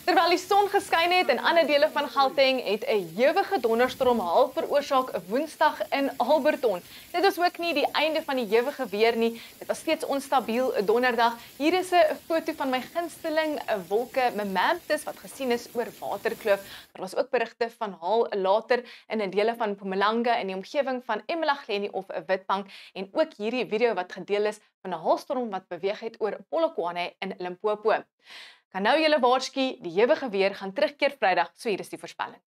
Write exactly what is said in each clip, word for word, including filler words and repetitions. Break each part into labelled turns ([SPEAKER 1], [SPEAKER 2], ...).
[SPEAKER 1] Terwyl die son geskyn het in ander dele van Gauteng, het 'n ewige donderstorm hael veroorsaak Woensdag in Alberton. Dit was ook nie die einde van die ewige weer nie. Dit was steeds onstabiel donderdag. Hier is 'n foto van my gunsteling wolke Maart wat gesien is oor Waterkloof. Daar was ook berigte van hael later in 'n dele van Mpumalanga in die omgewing van Mpumalanga of Witbank en ook hierdie video wat gedeel is van 'n haalstorm wat beweeg het oor Polokwane in Limpopo. Kan nou julle waarsku, die ewige weer gaan terugkeer Vrydag, so hier is die voorspelling.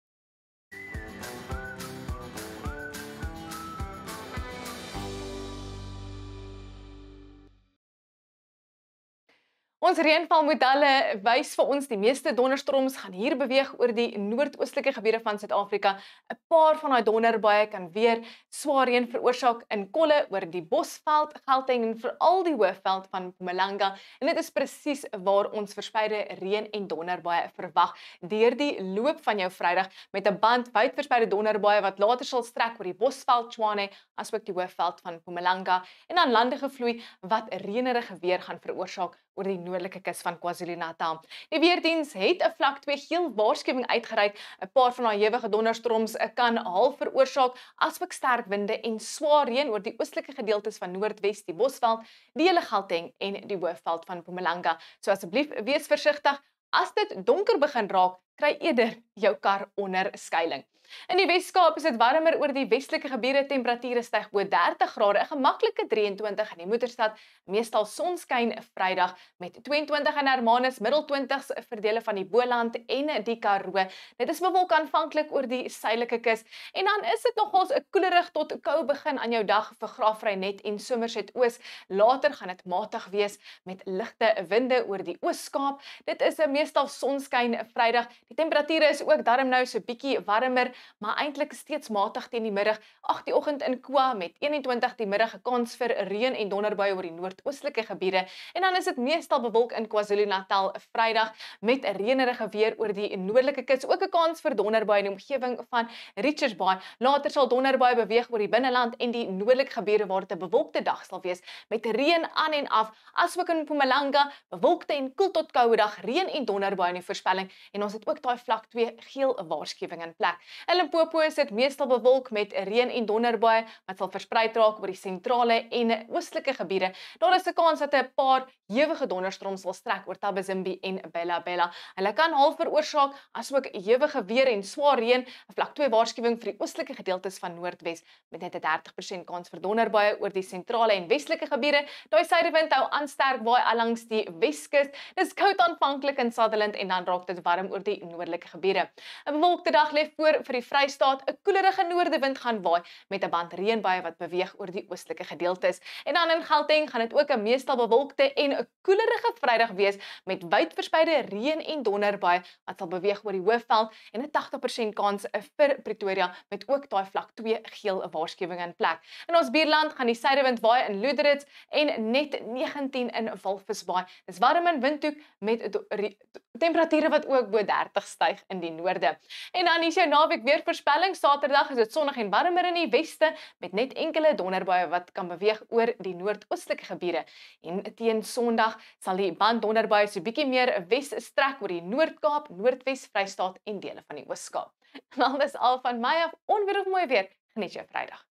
[SPEAKER 1] Ons reënvalmodelle wys vir ons die meeste donderstorms gaan hier beweeg oor die noord-oostelike gebiede van Suid-Afrika. 'n Paar van daai donderbuie kan weer swaar reën veroorsaak in kolle oor die Bosveld, Gauteng en veral die Hoëveld van Mpumalanga. En dit is presies waar ons verspreide reën en donderbuie verwag deur die loop van jou Vrydag met 'n band wyd verspreide donderbuie wat later sal strek oor die Bosveld, Tshwane, asook die Hoëveld van Mpumalanga en aan landige vloei wat reënerige weer gaan veroorsaak oor die noordelike kus van KwaZulu-Natal. Die weerdiens het 'n vlak twee geel waarskuwing uitgereik. 'n Paar van daai ewige donderstorms kan hael veroorsaak, asook sterk winde en swaar reën oor die oostelike gedeeltes van Noordwes, die Bosveld, die hele Gauteng en die Hoëveld van Mpumalanga. So asseblief wees versigtig. As dit donker begin raak, kry eerder jou kar onder skuiling. In die Weskaap is dit warmer oor die westelike gebiede, temperature styg bo dertig grade, 'n gemaklike drieëntwintig in die moederstad, meestal sonskyn Vrydag met tweeëntwintig in Hermanus, middel twintigs vir dele van die Boland en die Karoo. Dit is bewolk aanvanklik oor die suidelike kus en dan is dit nogals 'n koelerig tot kou begin aan jou dag vir Graafrenet en Somerset Oos. Later gaan dit matig wees met ligte winde oor die Oos-Kaap. Dit is 'n meestal sonskyn Vrydag. Die temperature is ook darm nou so bietjie warmer, maar eintlik steeds matig teen die middag. agt die oggend in Kwa met eenentwintig die middag 'n kans vir reën en donderbuie oor die noord-oostelike gebiede. En dan is dit meestal bewolk in KwaZulu-Natal Vrydag met 'n reënerige weer oor die noordelike kus. Ook 'n kans vir donderbuie in die omgewing van Richards Bay. Later sal donderbuie beweeg oor die binneland en die noordelike gebiede waar dit 'n bewolkte dag sal wees met reën aan en af. Asook in Mpumalanga, bewolkte en koel tot koue dag, reën en donderbuie in die voorspelling. En ons het ook daai vlak twee geel waarskuwing in plek. In Limpopo is dit meestal bewolk met reën en donderbuie wat sal versprei raak oor die sentrale en oostelike gebiede. Daar is 'n kans dat 'n paar ewige donderstorms sal strek oor Tabazimbi en Bella Bella. Hulle kan haal veroorsaak asook ewige weer en swaar reën. 'n Vlak twee waarskuwing vir die oostelike gedeeltes van Noordwes met net 'n dertig persent kans vir donderbuie oor die sentrale en westelike gebiede. Daai suidewind hou aan sterk waai langs die Weskus. Dis koud aanvanklik in Sutherland en dan raak dit warm oor die noordelike gebiede. 'n Bewolkte dag lê voor vir die Vrystaat. 'n Koelerige noordewind gaan waai met 'n band reënbuie wat beweeg oor die oostelike gedeeltes. En dan in Gauteng gaan dit ook 'n meestal bewolkte en 'n koelerige Vrydag wees met wyd verspreide reën en donderbuie wat sal beweeg oor die Hoëveld en 'n tagtig persent kans vir Pretoria met ook daai vlak twee geel waarskuwing in plek. In ons buurland gaan die suidewind waai in Loederitz en net negentien in Walvisbaai. Dis warm in Windhoek met temperature wat ook bo dertig styg in die noorde. En dan is jou naweek weervoorspelling. Saterdag is dit sonnig en warmer in die weste met net enkele donderbuie wat kan beweeg oor die noord-oostelike gebiede. En teen Sondag sal die band donderbuie so bietjie meer wes strek oor die Noord-Kaap, Noordwes, Vrystaat en dele van die Oos-Kaap. Wel, dis al van my af. Onweer of mooi weer. Geniet jou Vrydag.